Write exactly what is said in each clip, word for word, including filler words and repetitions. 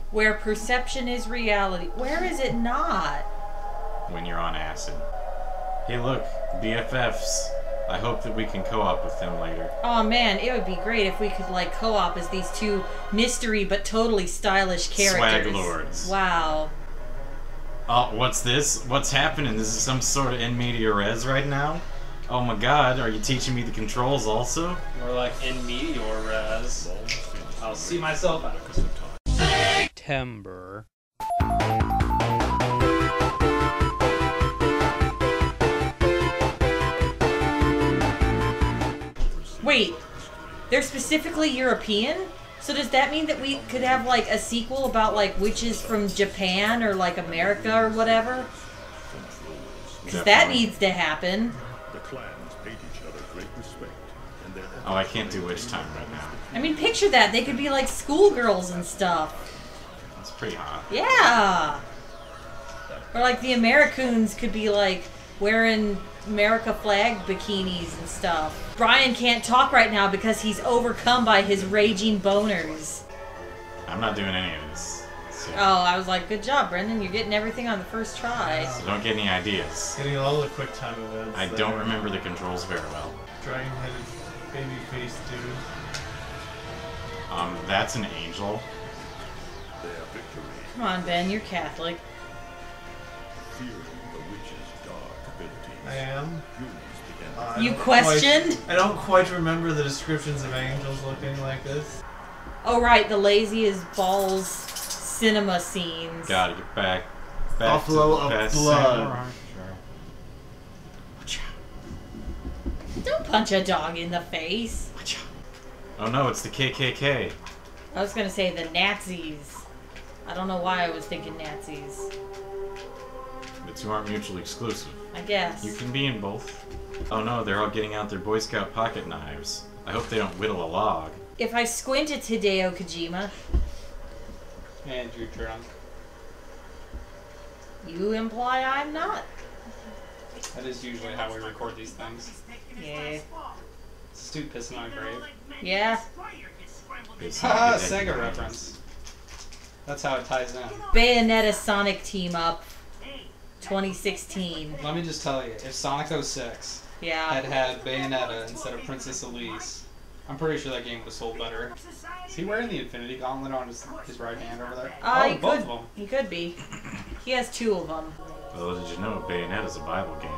Where perception is reality. Where is it not? When you're on acid. Hey look, B F Fs. I hope that we can co-op with them later. Oh man, it would be great if we could like co-op as these two mystery but totally stylish characters. Swag lords. Wow. Oh, what's this? What's happening? This is some sort of in media res right now? Oh my god, are you teaching me the controls also? More like in media res. I'll see myself out. Segtember. Wait, they're specifically European? So does that mean that we could have like a sequel about like witches from Japan or like America or whatever? Because that needs to happen. The clans paid each other great respect, and their Oh, I can't do witch time right now. I mean, picture that. They could be like schoolgirls and stuff. That's pretty hot. Yeah! Or like the Americans could be like wearing America flag bikinis and stuff. Brian can't talk right now because he's overcome by his raging boners. I'm not doing any of this. So, Oh, I was like, good job, Brendan. You're getting everything on the first try. so don't get any ideas. Getting all the quick time events. I don't remember the controls very well. Dragon-headed baby face dude. Um, that's an angel. their victory. Come on, Ben. You're Catholic. Fearing the witch's dark abilities, I am. humans began Uh, I You don't questioned? Quite, I don't quite remember the descriptions of angels looking like this. Oh, right. The lazy as balls cinema scenes. Gotta get back. back Buffalo to the of best blood. samurai. Don't punch a dog in the face. Oh no, it's the K K K. I was gonna say the Nazis. I don't know why I was thinking Nazis. The two aren't mutually exclusive. I guess. You can be in both. Oh no, they're all getting out their Boy Scout pocket knives. I hope they don't whittle a log. If I squint at Hideo Kojima, And you're drunk. you imply I'm not. That is usually how we record these things. Yeah. This dude pissing on a grave. Yeah. It's Haha, not good Sega at- reference. That's how it ties in. Bayonetta Sonic Team Up twenty sixteen. Let me just tell you, if Sonic oh six Yeah. had had Bayonetta instead of Princess Elise, I'm pretty sure that game would have sold better. Is he wearing the Infinity Gauntlet on his, his right hand over there? Uh, oh, he both could. of them. He could be. He has two of them. Well, did you know Bayonetta's a Bible game?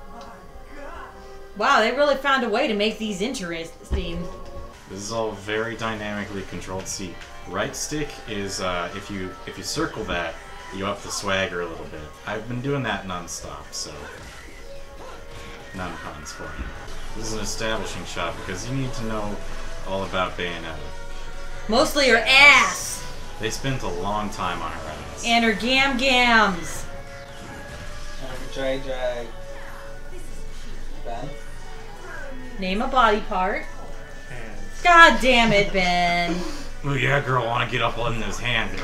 Wow, they really found a way to make these interesting. This is all very dynamically controlled. See, right stick is uh, if you if you circle that, you up the swagger a little bit. I've been doing that non-stop, so none puns for you. This is an establishing shot because you need to know all about Bayonetta. Mostly her ass They spent a long time on her ass. and her gam gams. J J. Ben? Name a body part. Hands. God damn it, Ben. Oh yeah, girl, wanna get up on those hands.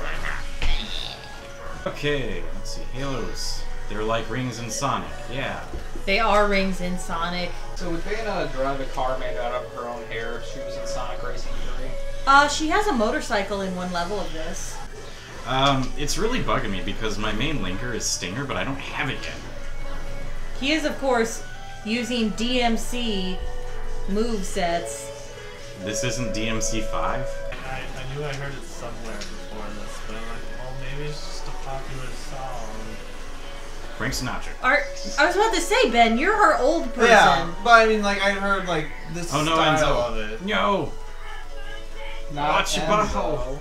Okay, let's see. Halos. They're like rings in Sonic. Yeah. They are rings in Sonic. So would Bayonetta drive a car made out of her own hair if she was in Sonic Racing three? Uh, she has a motorcycle in one level of this. Um, it's really bugging me because my main linker is Stinger, but I don't have it yet. He is, of course, using D M C movesets. This isn't D M C five? I, I knew I heard it somewhere before this, but I'm like, well, maybe it's just a popular song. Frank Sinatra. Are, I was about to say, Ben, you're her old person. Yeah, but I mean, like, I heard, like, this Oh no, style Enzo. of it. Yo! Not Watch your Enzo. butthole.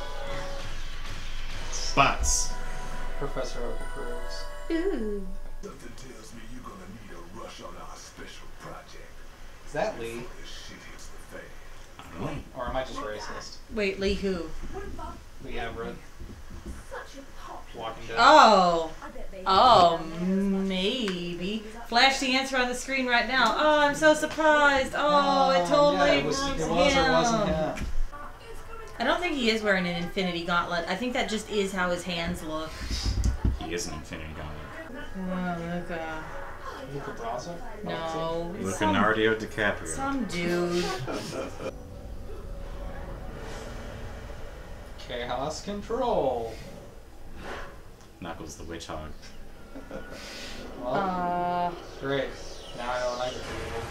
Butts. Professor Oak approves. Ooh. Something tells me you're gonna need a rush on our special project. Is that Lee? This shit hits the fan. I don't know. Or am I just racist? Wait, Lee who? Lee Everett. Walking Dead. Oh. Oh, maybe. Flash the answer on the screen right now. Oh, I'm so surprised. Oh, it totally yeah, it was, was it was or wasn't him. him. I don't think he is wearing an Infinity Gauntlet. I think that just is how his hands look. He is an Infinity Gauntlet. Oh, Luca. Luca Brasi? No. it's Look, some, Leonardo DiCaprio. some dude. Chaos Control. Knuckles the Witchhog. Well, Uh, great. Now I know what I can do.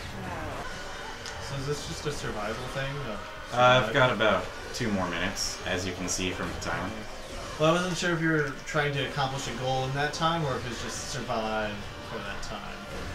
So is this just a survival thing? No. Uh, I've got about two more minutes, as you can see from the timer. Well, I wasn't sure if you were trying to accomplish a goal in that time or if it's just survive for that time.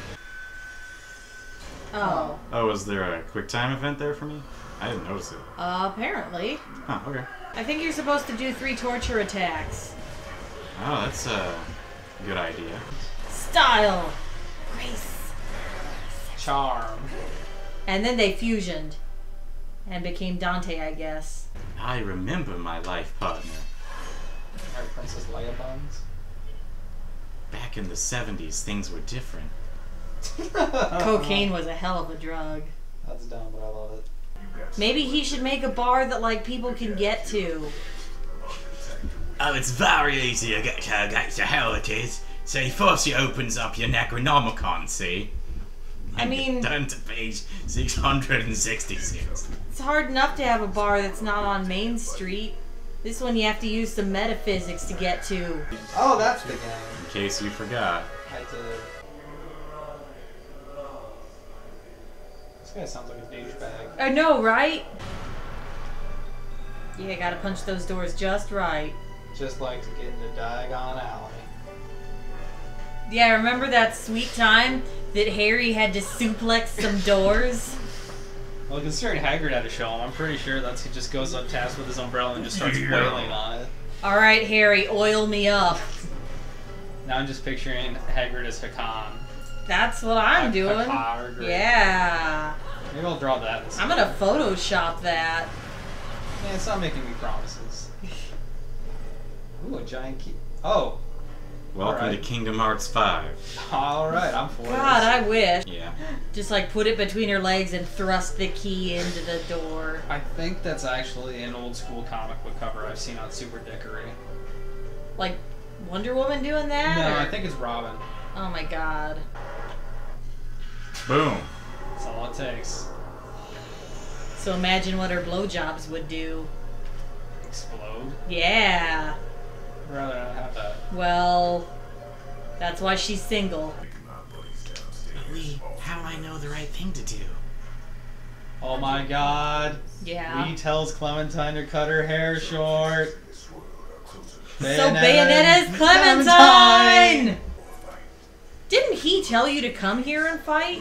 oh. Oh, was there a quick time event there for me? I didn't notice it. Uh, apparently. Huh, okay. I think you're supposed to do three torture attacks. Oh, that's a good idea. Style. Grace. Charm. And then they fusioned. And became Dante, I guess. I remember my life partner. Alright, Princess Leia buns. Back in the seventies, things were different. Cocaine was a hell of a drug. That's dumb, but I love it. Maybe he should make a bar that, like, people can get to. Oh, it's very easy to get to, get to hell it is. So first it opens up your Necronomicon, see? I mean... Turn to page six hundred sixty-six. It's hard enough to have a bar that's not on Main Street. This one you have to use some metaphysics to get to. Oh, that's the game. In case you forgot. I did. This guy sounds like a douchebag. I know, right? Yeah, gotta punch those doors just right. Just like to get into Diagon Alley. Yeah, remember that sweet time that Harry had to suplex some doors? Well, considering Hagrid had to show him, I'm pretty sure that's he just goes up task with his umbrella and just starts wailing on it. Alright, Harry, oil me up. Now I'm just picturing Hagrid as Hakan. That's what I'm Ha- doing. Hagrid. Yeah. Maybe I'll draw that instead. I'm gonna Photoshop that. Yeah, it's not making me promises. Ooh, a giant key. Oh! Welcome Alright. to Kingdom Hearts five. Alright, I'm for God, this. I wish. Yeah. Just like put it between her legs and thrust the key into the door. I think that's actually an old school comic book cover I've seen on Super Dickory. Like Wonder Woman doing that? No, or- I think it's Robin. Oh my god. Boom. That's all it takes. So imagine what her blowjobs would do. Explode. Yeah. I'd rather not have that. Well, that's why she's single. Lee, how do I know the right thing to do? Oh my god. Yeah. Lee tells Clementine to cut her hair short. So Bayonetta's Clementine! Didn't he tell you to come here and fight?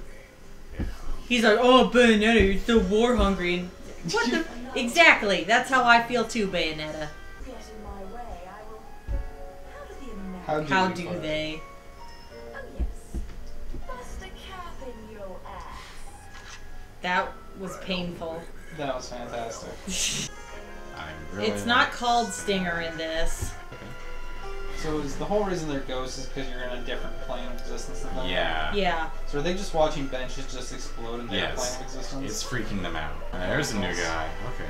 He's like, oh, Bayonetta, you're so war hungry. And what the? Exactly. That's how I feel too, Bayonetta. Get in my way, I will. How do the Americans? How do, How you do put it? they? Oh yes. Bust a cap in your ass. That was painful. That was fantastic. I'm really It's not called Stinger in this. So is the whole reason they're ghosts is because you're in a different plane of existence than them? Yeah. Yeah. So are they just watching benches just explode in their Yes. plane of existence? It's freaking them out. Uh, there's a new guy. Okay.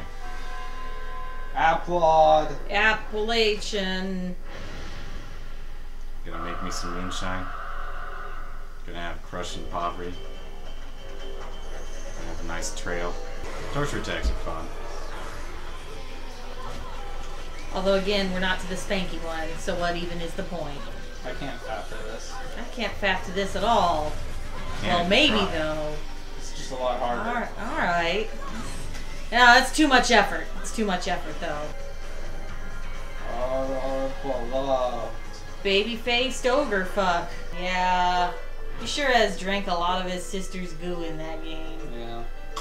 Applaud. Appalachian. Gonna make me some moonshine. Gonna have crushing poverty. Gonna have a nice trail. Torture attacks are fun. Although again, we're not to the spanky one, so what even is the point? I can't after this. I can't fap to this at all. Can't Well, maybe try. though. It's just a lot harder. Alright. Alright. No, that's too much effort. It's too much effort though. Oh, love. Baby-faced ogre fuck. Yeah. He sure has drank a lot of his sister's goo in that game. Yeah.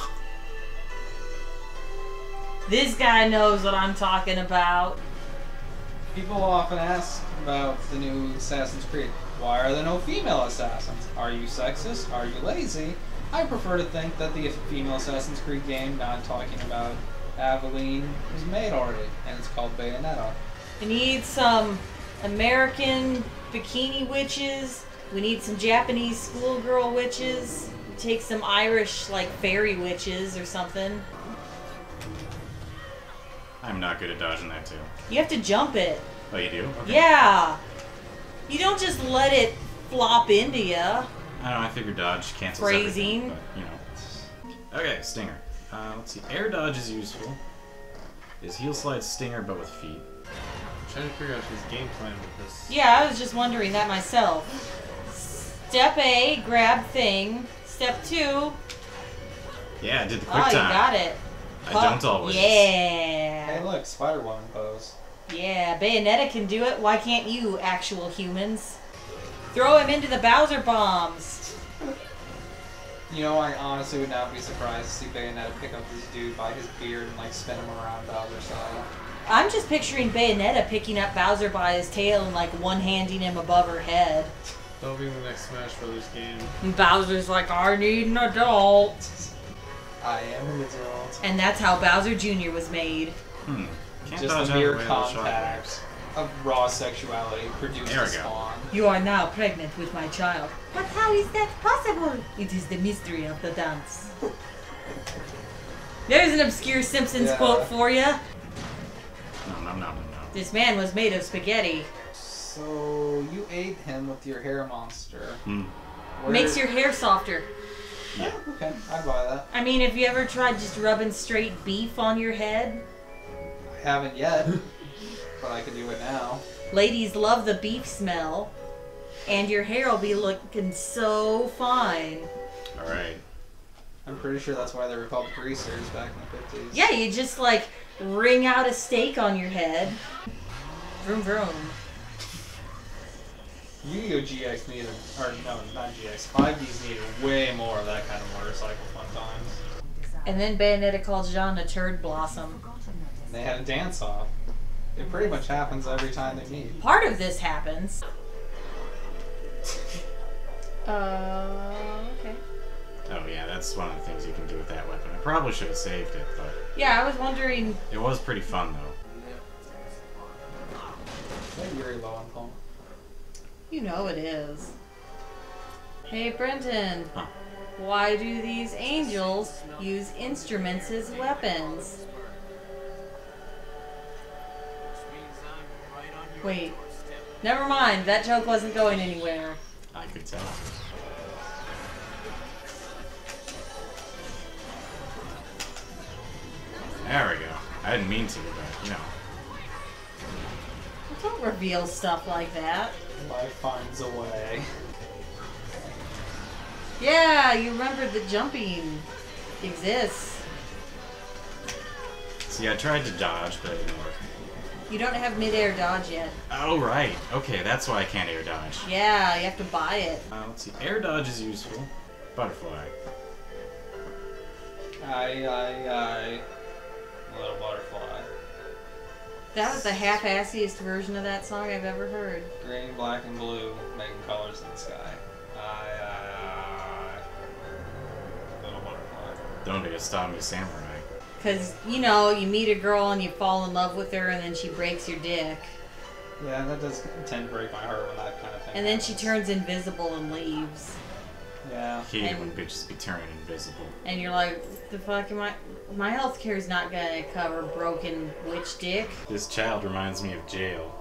This guy knows what I'm talking about. People often ask about the new Assassin's Creed. Why are there no female assassins? Are you sexist? Are you lazy? I prefer to think that the female Assassin's Creed game, not talking about Aveline, was made already, and it's called Bayonetta. We need some American bikini witches. We need some Japanese schoolgirl witches. We take some Irish, like, fairy witches or something. I'm not good at dodging that too. You have to jump it. Oh, you do? Okay. Yeah. You don't just let it flop into you. I don't know, I figured dodge cancels Phrasing. everything, but, you know. Okay, Stinger. Uh, let's see. Air dodge is useful. Is Heel Slide Stinger but with feet? I'm trying to figure out his game plan with this. Yeah, I was just wondering that myself. Step A, grab thing. Step two. Yeah, I did the quick Oh, you time. got it. I Huh. don't always. Yeah. Hey, look, Spider-Woman pose. Yeah, Bayonetta can do it. Why can't you, actual humans? Throw him into the Bowser bombs. You know, I honestly would not be surprised to see Bayonetta pick up this dude by his beard and like spin him around Bowser style. I'm just picturing Bayonetta picking up Bowser by his tail and like one-handing him above her head. That'll be the next Smash Brothers game. And Bowser's like, I need an adult. I am an adult. And that's how Bowser Junior was made. Hmm. Can't Just dodge the out mere the way of the contact shockwaves. of raw sexuality produced There a we go. spawn. You are now pregnant with my child. But how is that possible? It is the mystery of the dance. There's an obscure Simpsons Yeah. quote for you. No, no, no, no, no. This man was made of spaghetti. So you ate him with your hair monster. Hmm. Where- Makes your hair softer. Yeah. Okay, I'd buy that. I mean, have you ever tried just rubbing straight beef on your head? I haven't yet, but I could do it now. Ladies love the beef smell. And your hair will be looking so fine. Alright. I'm pretty sure that's why they were called greasers back in the fifties. Yeah, you just like wring out a steak on your head. Vroom vroom. Yu-Gi-Oh! G X needed, or no, not G X. five Ds needed way more of that kind of motorcycle fun times. And then Bayonetta called Jean a turd blossom. And they had a dance-off. It pretty much happens every time they meet. Part of this happens. Uh, okay. Oh yeah, that's one of the things you can do with that weapon. I probably should have saved it, but Yeah, I was wondering. it was pretty fun though. Is that Yuri Lowenthal? You know it is. Hey, Brenden. Huh. Why do these angels use instruments as weapons? Wait. Never mind. That joke wasn't going anywhere. I could tell. There we go. I didn't mean to, but you know. Don't reveal stuff like that. Life finds a way. Yeah, you remember the jumping exists. See, I tried to dodge, but it didn't work. You don't have mid-air dodge yet. Oh, right. Okay, that's why I can't air dodge. Yeah, you have to buy it. Uh, let's see. Air dodge is useful. Butterfly. I, I, I. Little butterfly. That was the half-assiest version of that song I've ever heard. Green, black, and blue, making colors in the sky. I, I, I. Little butterfly. Don't be a Stami Samurai. Because, you know, you meet a girl and you fall in love with her and then she breaks your dick. Yeah, that does tend to break my heart when that kind of thing And then she happens. turns invisible and leaves. Yeah. Hate it And- when bitches be turning invisible. And you're like, the fuck am I... My health care is not gonna cover broken witch dick. This child reminds me of jail.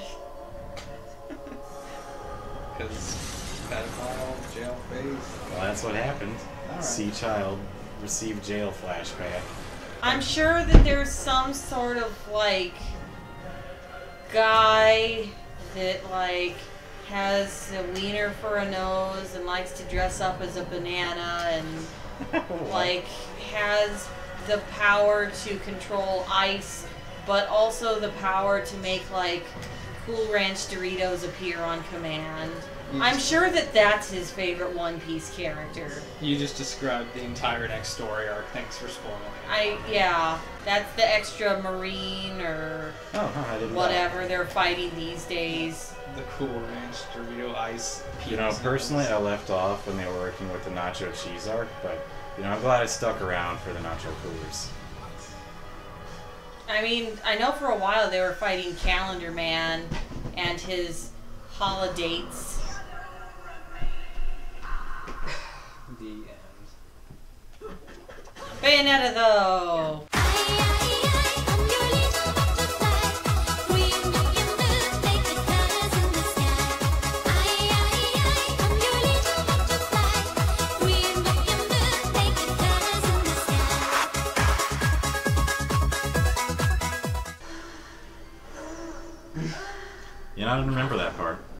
Because pedophile, jail face. Well, that's what happened. Alright. See child, receive jail flashback. I'm sure that there's some sort of, like, guy that, like, has a wiener for a nose and likes to dress up as a banana and, like, has the power to control ice, but also the power to make, like, Cool Ranch Doritos appear on command. You I'm just- sure that that's his favorite One Piece character. You just described the entire next story arc. Thanks for spoiling it. I, yeah, that's the extra marine or Oh, no, I didn't whatever they're fighting these days. The Cool Ranch Dorito Ice. You know, penis personally, I noodles. left off when they were working with the Nacho Cheese arc, but, you know, I'm glad I stuck around for the Nacho Coolers. I mean, I know for a while they were fighting Calendar Man and his holidates. The end. Bayonetta, though. Yeah, I don't remember that part.